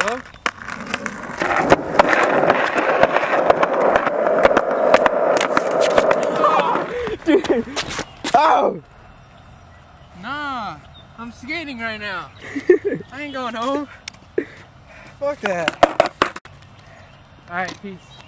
Hello? Dude. Oh! Nah, I'm skating right now. I ain't going home. Fuck that. Alright, peace.